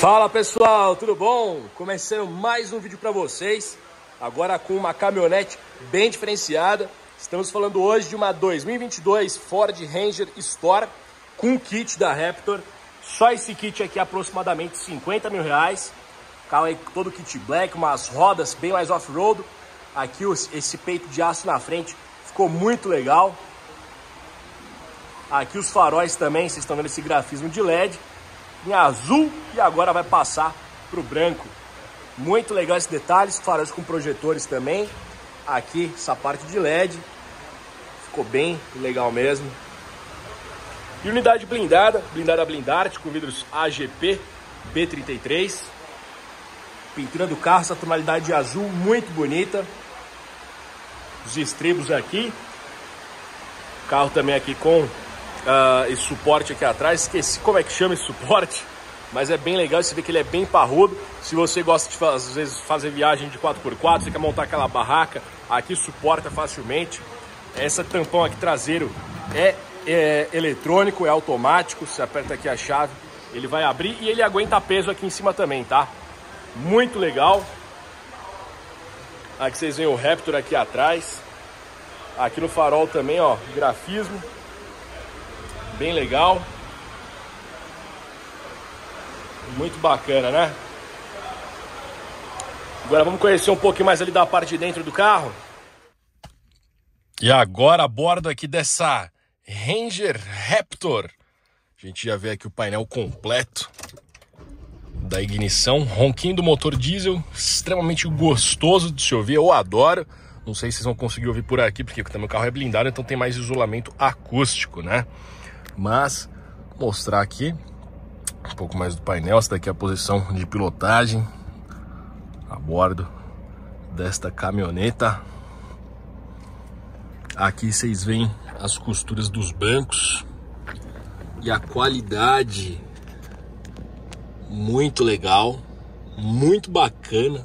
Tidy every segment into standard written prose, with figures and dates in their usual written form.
Fala pessoal, tudo bom? Começando mais um vídeo para vocês, agora com uma caminhonete bem diferenciada. Estamos falando hoje de uma 2022 Ford Ranger Store com kit da Raptor. Só esse kit aqui é aproximadamente R$50 mil. Carro aí todo kit black, umas rodas bem mais off-road. Aqui esse peito de aço na frente ficou muito legal. Aqui os faróis também, vocês estão vendo esse grafismo de LED em azul e agora vai passar para o branco. Muito legal esse detalhe, os faróis com projetores também. Aqui essa parte de LED ficou bem legal mesmo. E unidade blindada Blindarte com vidros AGP B33. Pintura do carro, essa tonalidade de azul muito bonita. Os estribos aqui. O carro também aqui com esse suporte aqui atrás. Esqueci como é que chama esse suporte, mas é bem legal. Você vê que ele é bem parrudo. Se você gosta de às vezes fazer viagem de 4x4, você quer montar aquela barraca, aqui suporta facilmente. Esse tampão aqui traseiro é eletrônico, é automático. Você aperta aqui a chave, ele vai abrir e ele aguenta peso aqui em cima também, tá? Muito legal. Aqui vocês veem o Raptor aqui atrás. Aqui no farol também, ó, grafismo bem legal. Muito bacana, né? Agora vamos conhecer um pouquinho mais ali da parte de dentro do carro. E agora a bordo aqui dessa Ranger Raptor, a gente já vê aqui o painel completo da ignição, ronquinho do motor diesel, extremamente gostoso de se ouvir, eu adoro. Não sei se vocês vão conseguir ouvir por aqui, porque também o carro é blindado, então tem mais isolamento acústico, né? Mas, vou mostrar aqui um pouco mais do painel. Essa daqui é a posição de pilotagem a bordo desta caminhoneta. Aqui vocês veem as costuras dos bancos e a qualidade muito legal, muito bacana.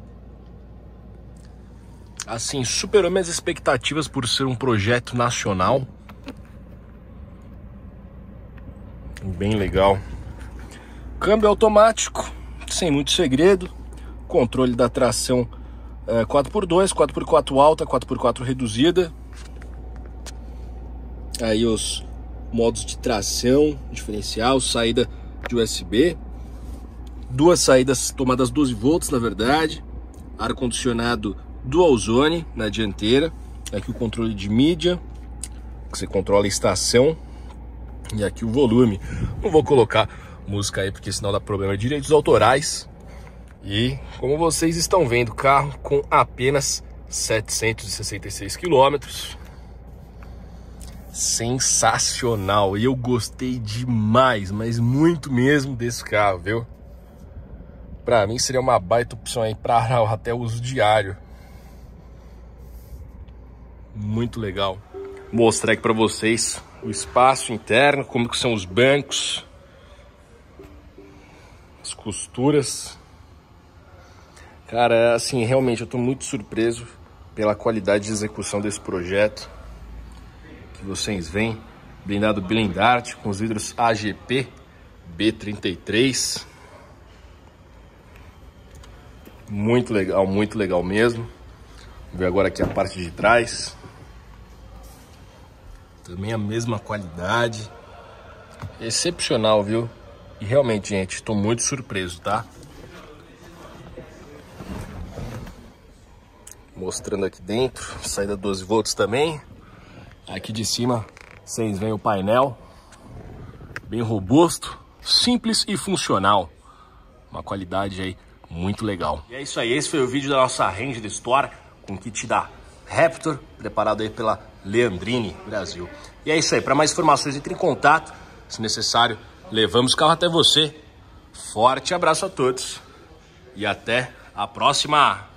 Assim, superou minhas expectativas por ser um projeto nacional. Bem legal. Câmbio automático, sem muito segredo. Controle da tração 4x2, 4x4 alta, 4x4 reduzida. Aí os modos de tração, diferencial, saída de USB. Duas saídas, tomadas 12 volts na verdade. Ar-condicionado Dual Zone na dianteira. Aqui o controle de mídia, que você controla a estação. E aqui o volume. Não vou colocar música aí porque senão dá problema de direitos autorais. E como vocês estão vendo, carro com apenas 766 quilômetros. Sensacional. E eu gostei demais, mas muito mesmo desse carro, viu? Pra mim seria uma baita opção aí para até uso diário. Muito legal. Vou mostrar aqui pra vocês o espaço interno, como que são os bancos, as costuras. Cara, assim, realmente eu tô muito surpreso pela qualidade de execução desse projeto. Que vocês veem, blindado Blindarte com os vidros AGP B33. Muito legal mesmo. Vou ver agora aqui a parte de trás. Também a mesma qualidade. Excepcional, viu? E realmente, gente, estou muito surpreso, tá? Mostrando aqui dentro, saída 12 volts também. Aqui de cima, vocês veem o painel. Bem robusto, simples e funcional. Uma qualidade aí muito legal. E é isso aí, esse foi o vídeo da nossa Ranger Store com kit da Raptor, preparado aí pela Leandrini Brasil. E é isso aí, para mais informações entre em contato, se necessário, levamos o carro até você. Forte abraço a todos e até a próxima!